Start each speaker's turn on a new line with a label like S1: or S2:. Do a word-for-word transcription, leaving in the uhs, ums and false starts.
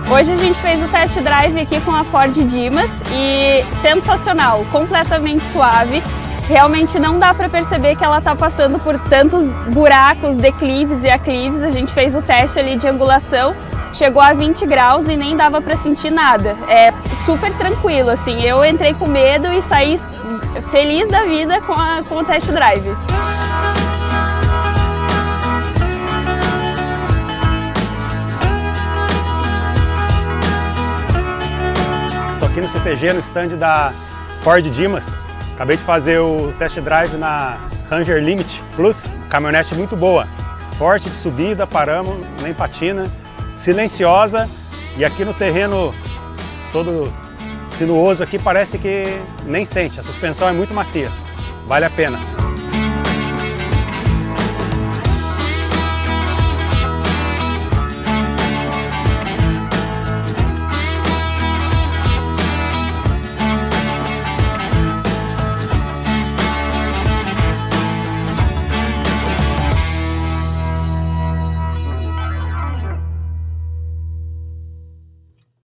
S1: Hoje a gente fez o test drive aqui com a Ford Dimas e sensacional, completamente suave. Realmente não dá para perceber que ela está passando por tantos buracos, declives e aclives. A gente fez o teste ali de angulação, chegou a vinte graus e nem dava para sentir nada. É super tranquilo, assim. Eu entrei com medo e saí feliz da vida com, a, com o test drive.
S2: Estou aqui no C T G, no stand da Ford Dimas. Acabei de fazer o test drive na Ranger Limit Plus, caminhonete muito boa, forte de subida, paramos, nem patina, silenciosa e aqui no terreno todo sinuoso aqui parece que nem sente, a suspensão é muito macia, vale a pena.